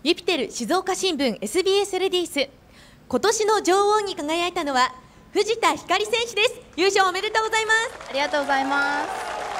ユピテル静岡新聞 SBS レディース、今年の女王に輝いたのは藤田ひかり選手です。優勝おめでとうございます。 ありがとうございます。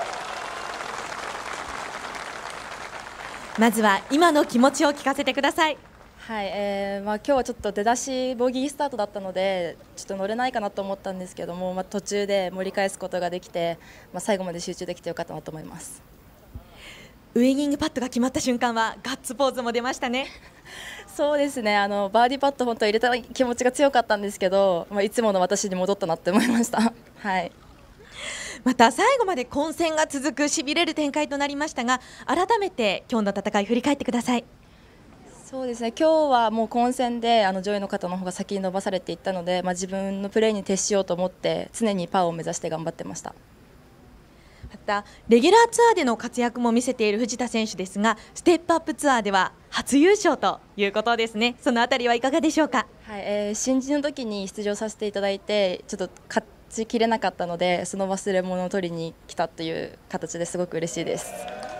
まずは今の気持ちを聞かせてください。 はい、今日はちょっと出だしボギースタートだったのでちょっと乗れないかなと思ったんですけども、途中で盛り返すことができて、最後まで集中できてよかったなと思います。 ウイニングパットが決まった瞬間はガッツポーズも出ましたね。 そうですね、バーディーパット本当は入れたい気持ちが強かったんですけど、いつもの私に戻ったなって思いました。はい、 また最後まで混戦が続くしびれる展開となりましたが、改めて今日の戦い振り返ってください。 そうですね、今日はもう混戦で上位の方の方が先に伸ばされていったので、自分のプレーに徹しようと思って常にパーを目指して頑張ってました。 またレギュラーツアーでの活躍も見せている藤田選手ですが、ステップアップツアーでは初優勝ということですね。そのあたりはいかがでしょうか。 はい、新人の時に出場させていただいてちょっと勝ちきれなかったので、その忘れ物を取りに来たという形ですごく嬉しいです。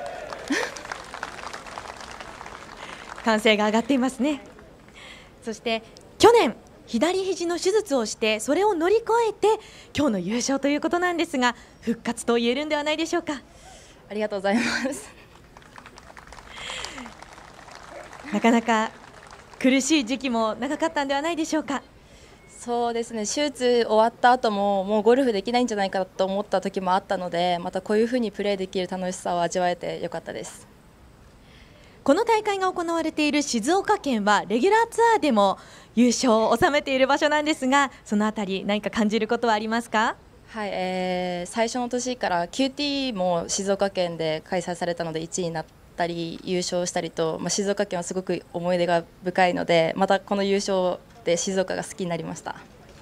歓声が上がっていますね。そして去年左肘の手術をしてそれを乗り越えて今日の優勝ということなんですが、復活と言えるんではないでしょうか。 ありがとうございます。 なかなか苦しい時期も長かったんではないでしょうか。 そうですね、手術終わった後ももうゴルフできないんじゃないかと思った時もあったので、またこういうふうにプレーできる楽しさを味わえてよかったです。 この大会が行われている静岡県はレギュラーツアーでも優勝を収めている場所なんですが、そのあたり何か感じることはありますか。 はい、最初の年から QT も静岡県で開催されたので1位になったり優勝したりと、静岡県はすごく思い出が深いので、またこの優勝で静岡が好きになりました。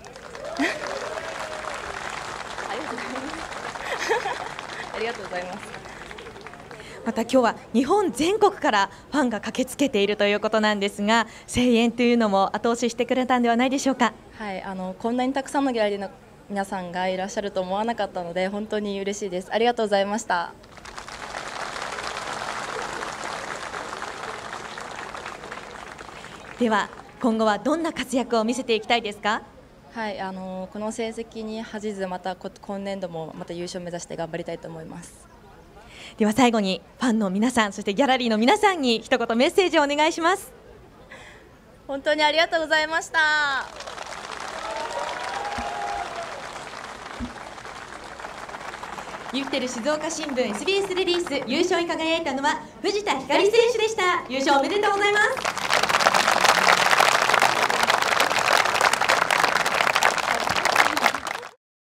ありがとうございます。 また今日は日本全国からファンが駆けつけているということなんですが、声援というのも後押ししてくれたんではないでしょうか。 はい、こんなにたくさんのギャラリーの皆さんがいらっしゃると思わなかったので本当に嬉しいです。ありがとうございました。 では今後はどんな活躍を見せていきたいですか。 はい、この成績に恥じず、また今年度もまた優勝を目指して頑張りたいと思います。 では最後にファンの皆さん、そしてギャラリーの皆さんに一言メッセージをお願いします。 本当にありがとうございました。 ユピテル静岡新聞 SBS レディース優勝に輝いたのは藤田ひかり選手でした。優勝おめでとうございます。